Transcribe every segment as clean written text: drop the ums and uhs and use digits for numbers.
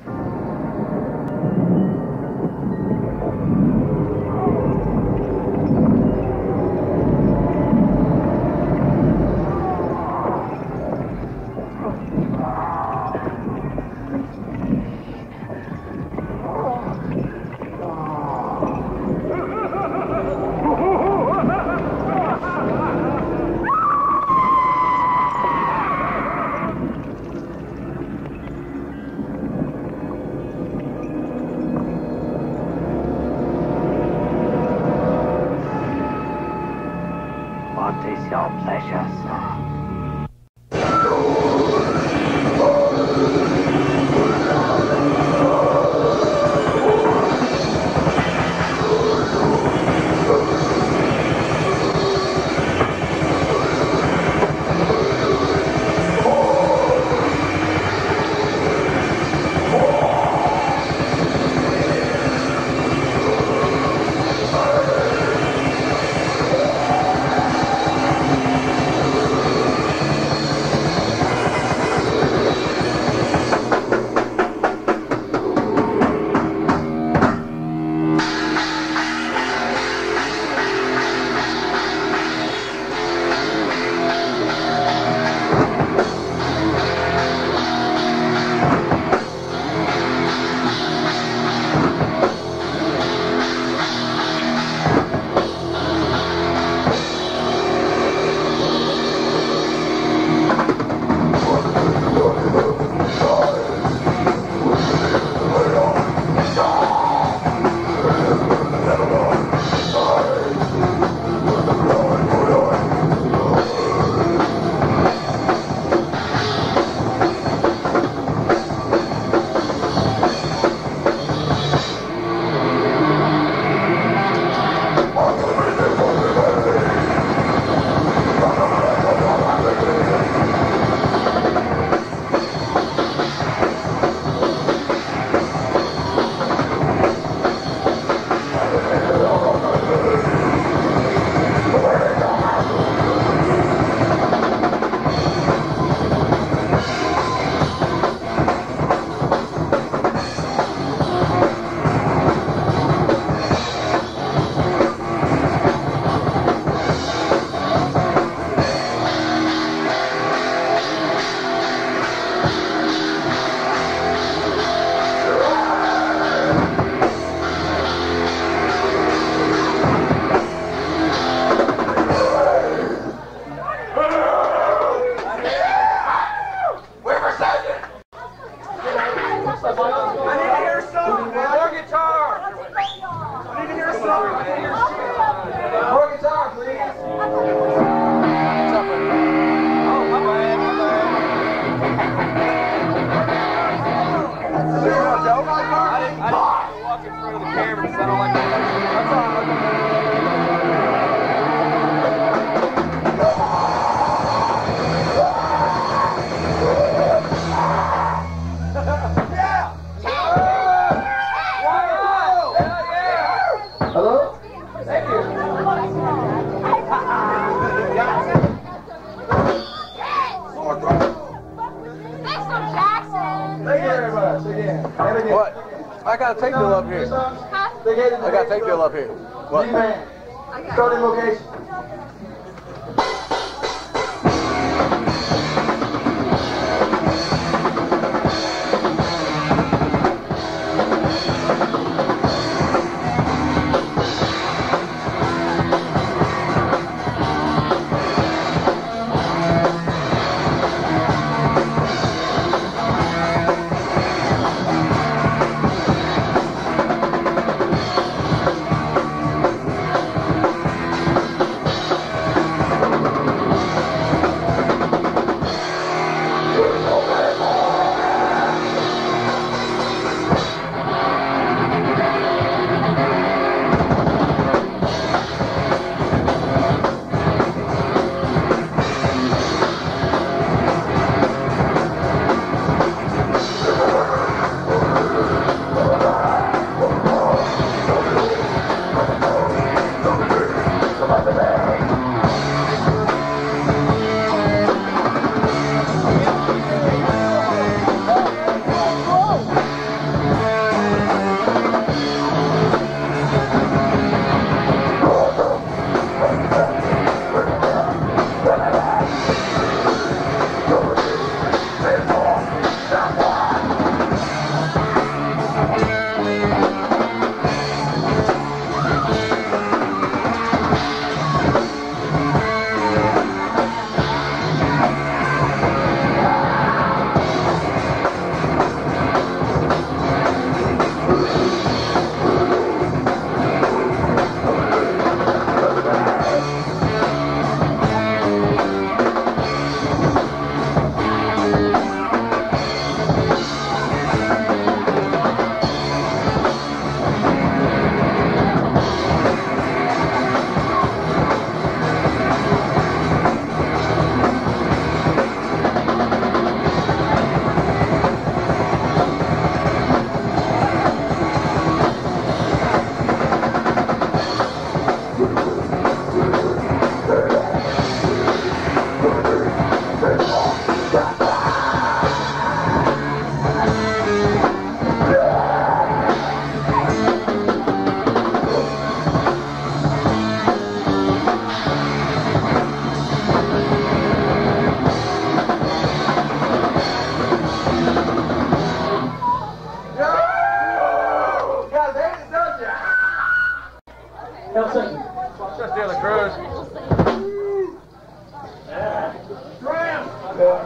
What? I got a tape deal up here. Huh? I got a tape deal up here. What? Starting location.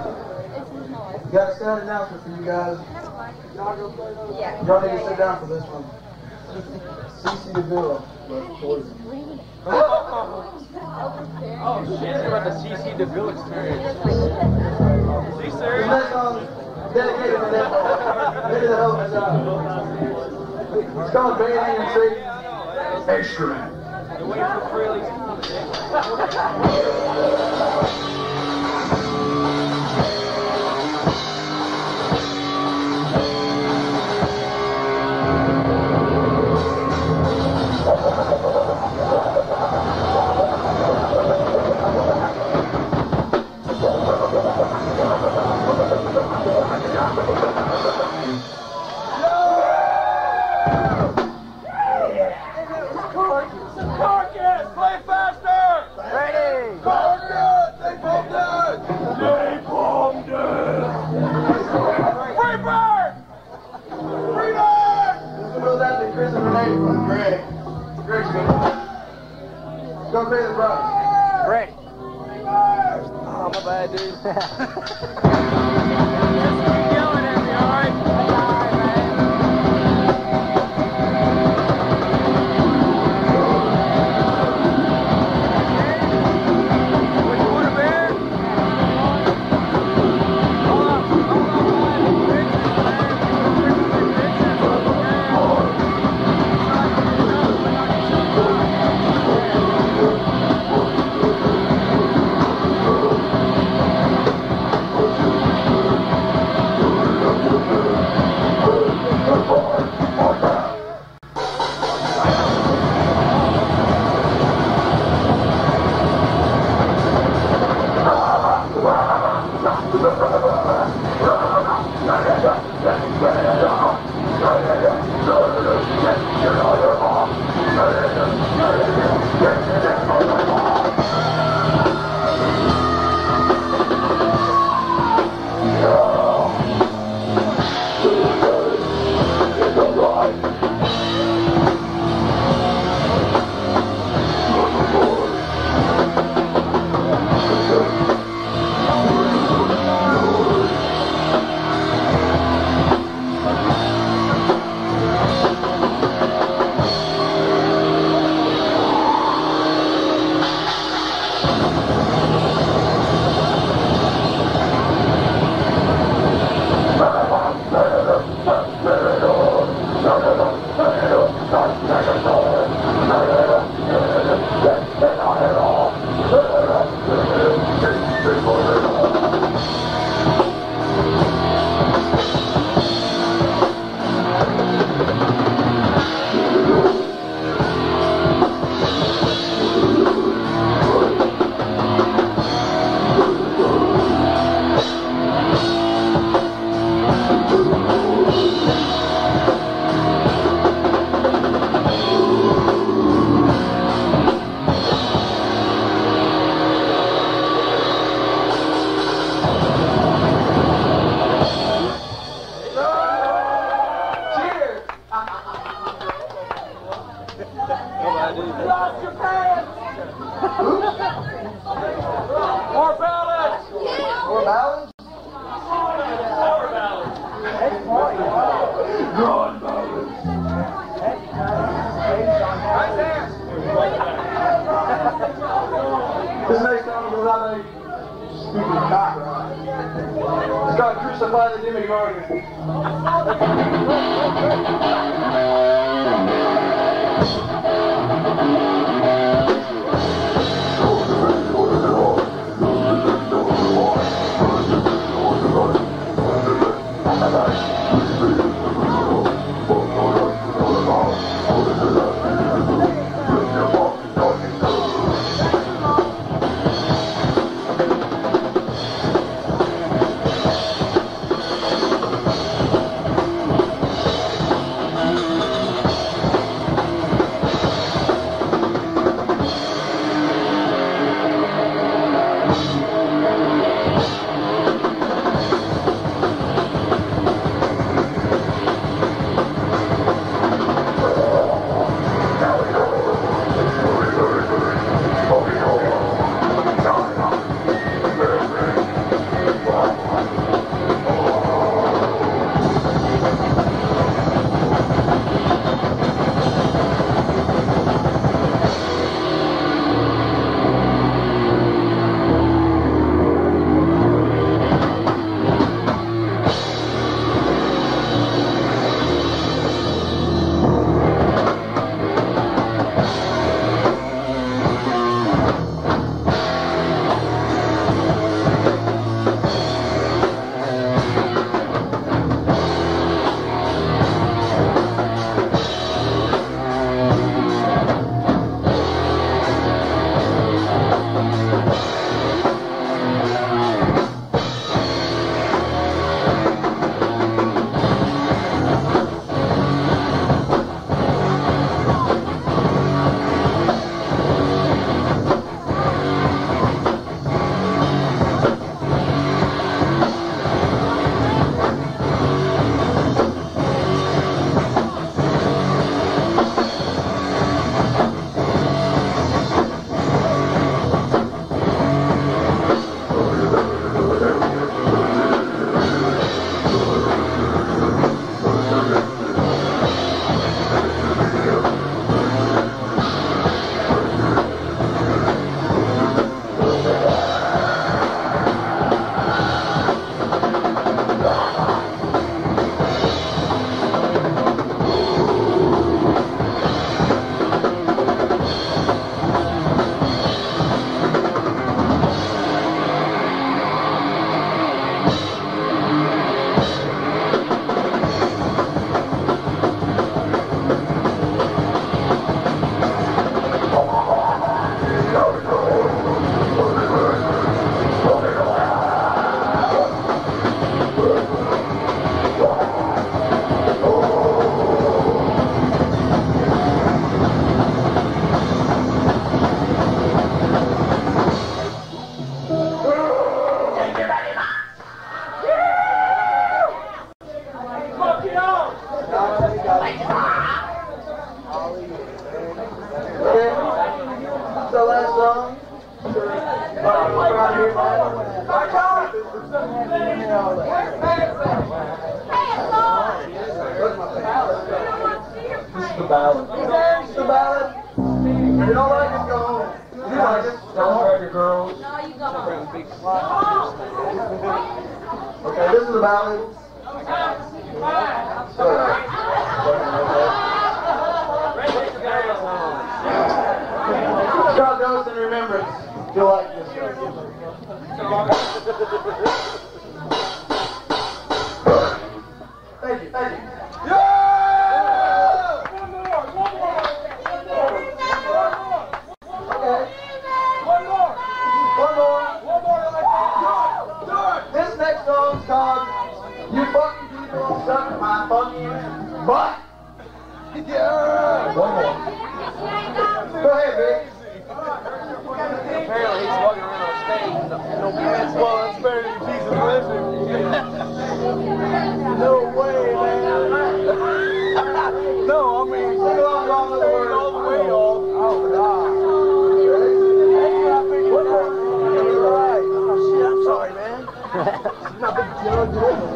Got a sad announcement for you guys. Yeah. Y'all need to sit down for this one. CC DeVille was poisoned. Oh shit, about the CC DeVille experience. See, sir? The next song is dedicated to that. They did a hell of a job. It's called Bathing in Satan's Excrement. You're waiting for Frehley's. Go crazy, bro. Ready. Oh, my bad, dude. Yelling at me, alright? More ballads! More ballads? More ballads! God ballads. Right there! This next song is about a stupid cock rock. It's called Crucify the Demogorgon. This is the ballad. This is the ballad. If you don't like it, go home. If you like it, go home. Girls. No, you go home. Okay, this is the ballad. Scott Ghost in remembrance. If you like this. Thank you, thank you. Yeah! One more. Okay. One more. This next song's called You Fucking People Suck My Fucking Butt. Yeah. One more. Go ahead, Vic. Apparently he's walking around on stage with no pants. Well, that's better than Jesus living. No way, man. No, I mean, Sing along with all the words. all the way off. Oh, God. You're right. Oh, shit, I'm sorry, man. Not big deal.